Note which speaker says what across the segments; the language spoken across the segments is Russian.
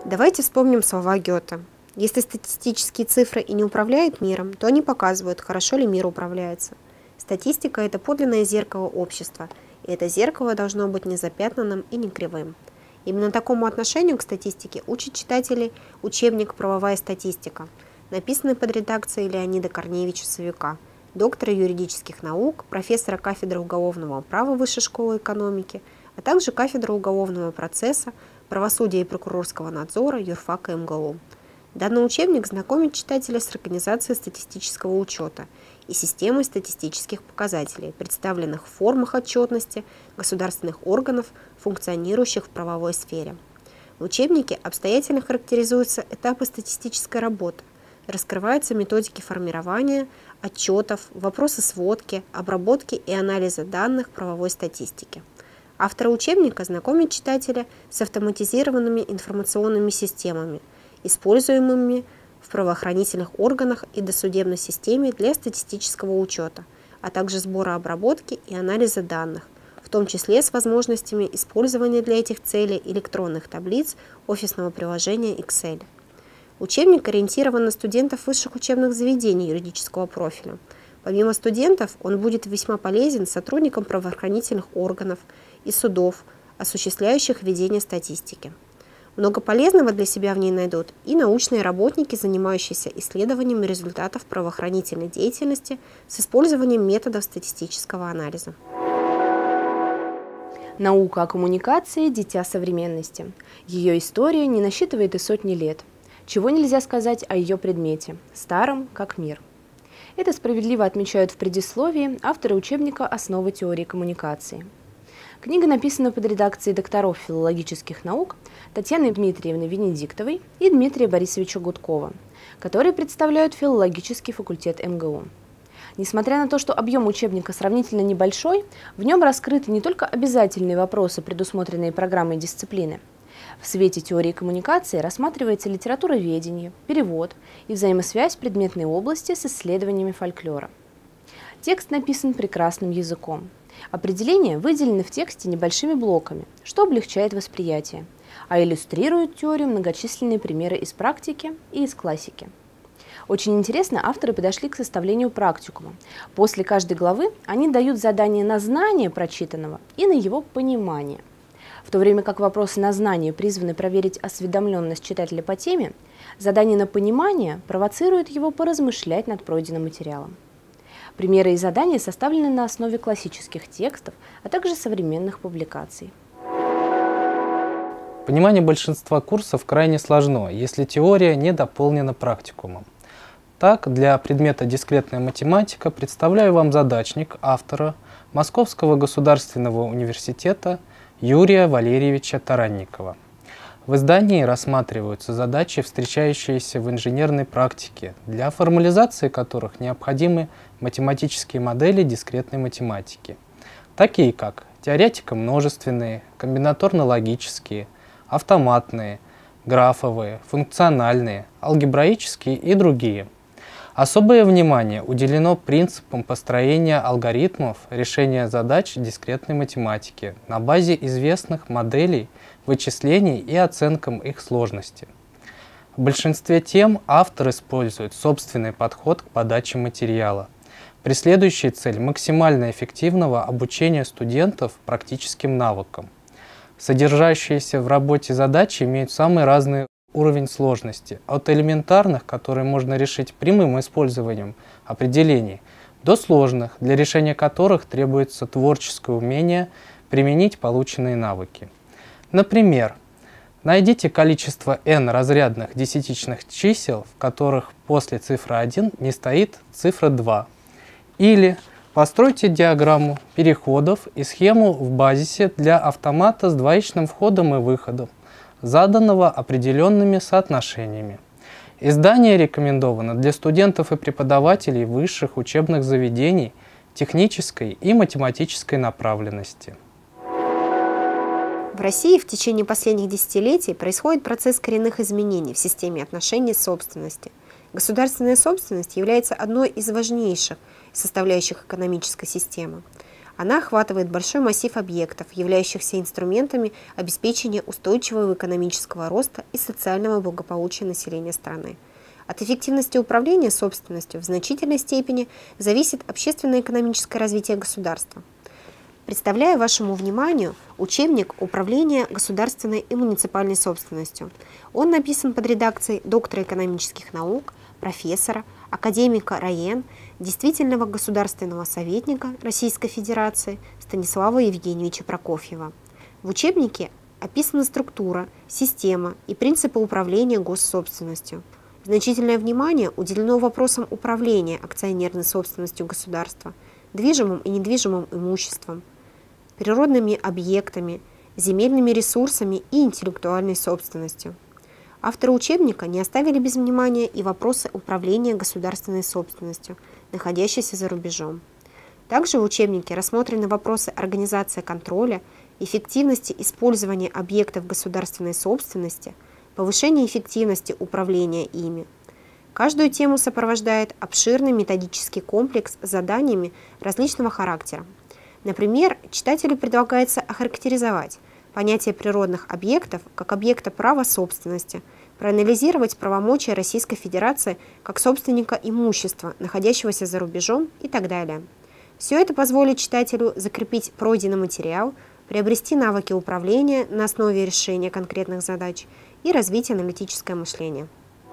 Speaker 1: Давайте вспомним слова Гёте. Если статистические цифры и не управляют миром, то они показывают, хорошо ли мир управляется. Статистика – это подлинное зеркало общества, и это зеркало должно быть не запятнанным и не кривым. Именно такому отношению к статистике учит читателей учебник «Правовая статистика», написанный под редакцией Леонида Корнеевича Савюка, доктора юридических наук, профессора кафедры уголовного права Высшей школы экономики, а также кафедры уголовного процесса, правосудия и прокурорского надзора юрфака МГУ. Данный учебник знакомит читателя с организацией статистического учета и системой статистических показателей, представленных в формах отчетности государственных органов, функционирующих в правовой сфере. В учебнике обстоятельно характеризуются этапы статистической работы, раскрываются методики формирования отчетов, вопросы сводки, обработки и анализа данных правовой статистики. Авторы учебника знакомят читателя с автоматизированными информационными системами, используемыми в правоохранительных органах и досудебной системе для статистического учета, а также сбора, обработки и анализа данных, в том числе с возможностями использования для этих целей электронных таблиц офисного приложения Excel. Учебник ориентирован на студентов высших учебных заведений юридического профиля. Помимо студентов, он будет весьма полезен сотрудникам правоохранительных органов и судов, осуществляющих ведение статистики. Много полезного для себя в ней найдут и научные работники, занимающиеся исследованием результатов правоохранительной деятельности с использованием методов статистического анализа.
Speaker 2: Наука о коммуникации – дитя современности. Ее история не насчитывает и сотни лет. Чего нельзя сказать о ее предмете – старом, как мир. Это справедливо отмечают в предисловии авторы учебника «Основы теории коммуникации». Книга написана под редакцией докторов филологических наук Татьяны Дмитриевны Венедиктовой и Дмитрия Борисовича Гудкова, которые представляют филологический факультет МГУ. Несмотря на то, что объем учебника сравнительно небольшой, в нем раскрыты не только обязательные вопросы, предусмотренные программой дисциплины. В свете теории коммуникации рассматривается литературоведение, перевод и взаимосвязь предметной области с исследованиями фольклора. Текст написан прекрасным языком. Определения выделены в тексте небольшими блоками, что облегчает восприятие, а иллюстрируют теорию многочисленные примеры из практики и из классики. Очень интересно, авторы подошли к составлению практикума. После каждой главы они дают задание на знание прочитанного и на его понимание. В то время как вопросы на знание призваны проверить осведомленность читателя по теме, задание на понимание провоцирует его поразмышлять над пройденным материалом. Примеры и задания составлены на основе классических текстов, а также современных публикаций.
Speaker 3: Понимание большинства курсов крайне сложно, если теория не дополнена практикумом. Так, для предмета «Дискретная математика» представляю вам задачник автора Московского государственного университета Юрия Валерьевича Таранникова. В издании рассматриваются задачи, встречающиеся в инженерной практике, для формализации которых необходимы математические модели дискретной математики, такие как теоретико-множественные, комбинаторно-логические, автоматные, графовые, функциональные, алгебраические и другие. Особое внимание уделено принципам построения алгоритмов решения задач дискретной математики на базе известных моделей вычислений и оценкам их сложности. В большинстве тем автор использует собственный подход к подаче материала, преследующий цель максимально эффективного обучения студентов практическим навыкам. Содержащиеся в работе задачи имеют самый разный уровень сложности, от элементарных, которые можно решить прямым использованием определений, до сложных, для решения которых требуется творческое умение применить полученные навыки. Например, найдите количество n разрядных десятичных чисел, в которых после цифры 1 не стоит цифра 2. Или постройте диаграмму переходов и схему в базисе для автомата с двоичным входом и выходом, заданного определенными соотношениями. Издание рекомендовано для студентов и преподавателей высших учебных заведений технической и математической направленности.
Speaker 1: В России в течение последних десятилетий происходит процесс коренных изменений в системе отношений собственности. Государственная собственность является одной из важнейших составляющих экономической системы. Она охватывает большой массив объектов, являющихся инструментами обеспечения устойчивого экономического роста и социального благополучия населения страны. От эффективности управления собственностью в значительной степени зависит общественно-экономическое развитие государства. Представляю вашему вниманию учебник управления государственной и муниципальной собственностью. Он написан под редакцией доктора экономических наук, профессора, академика РАЕН, действительного государственного советника Российской Федерации Станислава Евгеньевича Прокофьева. В учебнике описана структура, система и принципы управления госсобственностью. Значительное внимание уделено вопросам управления акционерной собственностью государства, движимым и недвижимым имуществом, природными объектами, земельными ресурсами и интеллектуальной собственностью. Авторы учебника не оставили без внимания и вопросы управления государственной собственностью, находящейся за рубежом. Также в учебнике рассмотрены вопросы организации контроля, эффективности использования объектов государственной собственности, повышения эффективности управления ими. Каждую тему сопровождает обширный методический комплекс с заданиями различного характера. Например, читателю предлагается охарактеризовать понятие природных объектов как объекта права собственности, проанализировать правомочия Российской Федерации как собственника имущества, находящегося за рубежом и так далее. Все это позволит читателю закрепить пройденный материал, приобрести навыки управления на основе решения конкретных задач и развить аналитическое мышление.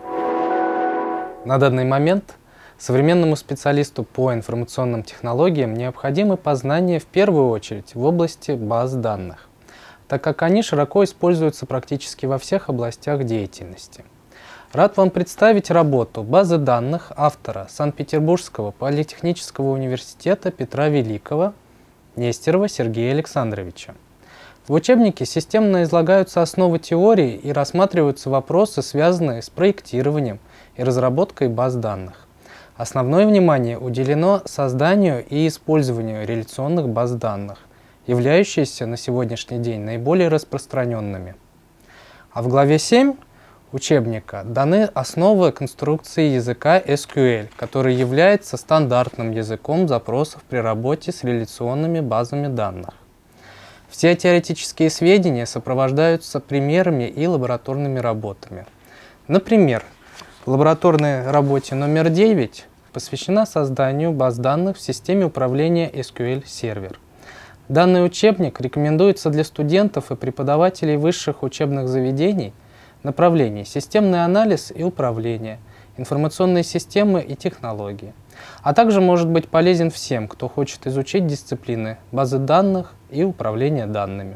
Speaker 3: На данный момент современному специалисту по информационным технологиям необходимы познания в первую очередь в области баз данных, так как они широко используются практически во всех областях деятельности. Рад вам представить работу «Базы данных» автора Санкт-Петербургского политехнического университета Петра Великого Нестерова Сергея Александровича. В учебнике системно излагаются основы теории и рассматриваются вопросы, связанные с проектированием и разработкой баз данных. Основное внимание уделено созданию и использованию реляционных баз данных, являющихся на сегодняшний день наиболее распространенными. А в главе 7 учебника даны основы конструкции языка SQL, который является стандартным языком запросов при работе с реляционными базами данных. Все теоретические сведения сопровождаются примерами и лабораторными работами. Например, в лабораторной работе номер 9 посвящена созданию баз данных в системе управления SQL Server. Данный учебник рекомендуется для студентов и преподавателей высших учебных заведений направлений системный анализ и управление, информационные системы и технологии, а также может быть полезен всем, кто хочет изучить дисциплины базы данных и управление данными.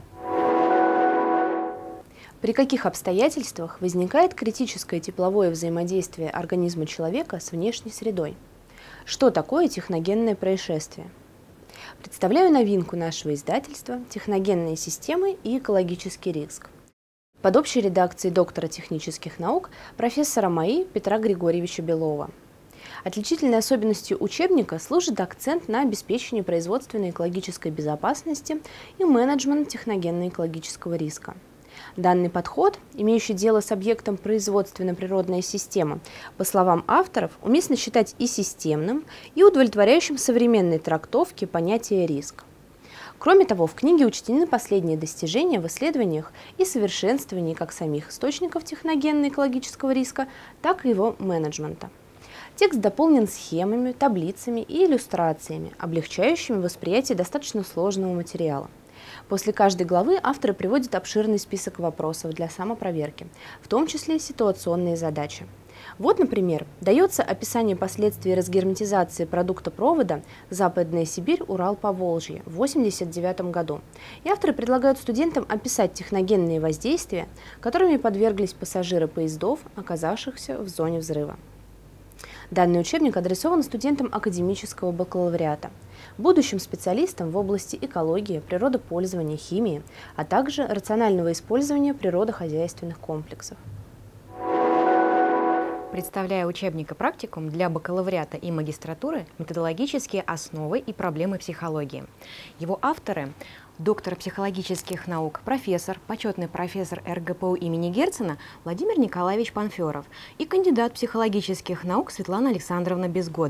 Speaker 2: При каких обстоятельствах возникает критическое тепловое взаимодействие организма человека с внешней средой? Что такое техногенное происшествие? Представляю новинку нашего издательства «Техногенные системы и экологический риск» под общей редакцией доктора технических наук профессора МАИ Петра Григорьевича Белова. Отличительной особенностью учебника служит акцент на обеспечении производственной экологической безопасности и менеджмент техногенно-экологического риска. Данный подход, имеющий дело с объектом производственно-природная система, по словам авторов, уместно считать и системным, и удовлетворяющим современной трактовке понятия «риск». Кроме того, в книге учтены последние достижения в исследованиях и совершенствовании как самих источников техногенно-экологического риска, так и его менеджмента. Текст дополнен схемами, таблицами и иллюстрациями, облегчающими восприятие достаточно сложного материала. После каждой главы авторы приводят обширный список вопросов для самопроверки, в том числе ситуационные задачи. Вот, например, дается описание последствий разгерметизации продукта провода «Западная Сибирь, Урал-Поволжье» в 1989 году. И авторы предлагают студентам описать техногенные воздействия, которыми подверглись пассажиры поездов, оказавшихся в зоне взрыва. Данный учебник адресован студентам академического бакалавриата, будущим специалистам в области экологии, природопользования, химии, а также рационального использования природохозяйственных комплексов.
Speaker 4: Представляя учебник и практикум для бакалавриата и магистратуры «Методологические основы и проблемы психологии». Его авторы – доктор психологических наук, профессор, почетный профессор РГПУ имени Герцена Владимир Николаевич Панферов и кандидат психологических наук Светлана Александровна Безгодова.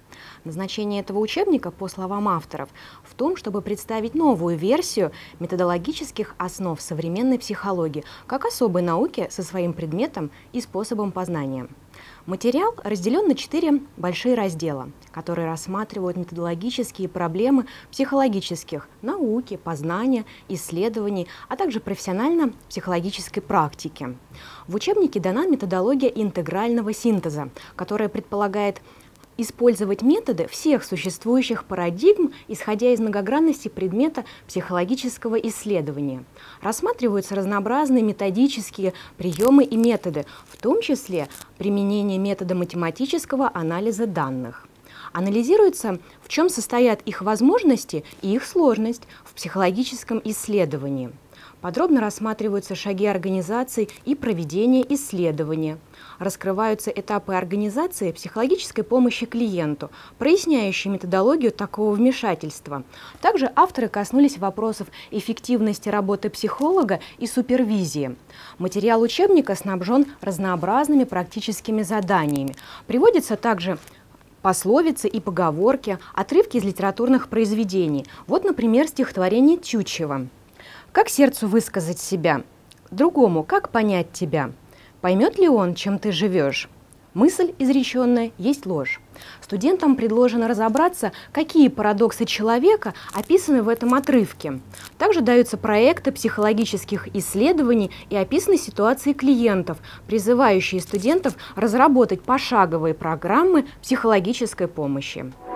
Speaker 4: Назначение этого учебника, по словам авторов, в том, чтобы представить новую версию методологических основ современной психологии как особой науки со своим предметом и способом познания. Материал разделен на 4 большие раздела, которые рассматривают методологические проблемы психологических науки, познания, исследований, а также профессионально-психологической практики. В учебнике дана методология интегрального синтеза, которая предполагает использовать методы всех существующих парадигм, исходя из многогранности предмета психологического исследования. Рассматриваются разнообразные методические приемы и методы, в том числе применение метода математического анализа данных. Анализируется, в чем состоят их возможности и их сложность в психологическом исследовании. Подробно рассматриваются шаги организации и проведения исследования. Раскрываются этапы организации психологической помощи клиенту, проясняющие методологию такого вмешательства. Также авторы коснулись вопросов эффективности работы психолога и супервизии. Материал учебника снабжен разнообразными практическими заданиями. Приводятся также пословицы и поговорки, отрывки из литературных произведений. Вот, например, стихотворение Тютчева. «Как сердцу высказать себя? Другому как понять тебя? Поймет ли он, чем ты живешь? Мысль изреченная есть ложь». Студентам предложено разобраться, какие парадоксы человека описаны в этом отрывке. Также даются проекты психологических исследований и описаны ситуации клиентов, призывающие студентов разработать пошаговые программы психологической помощи.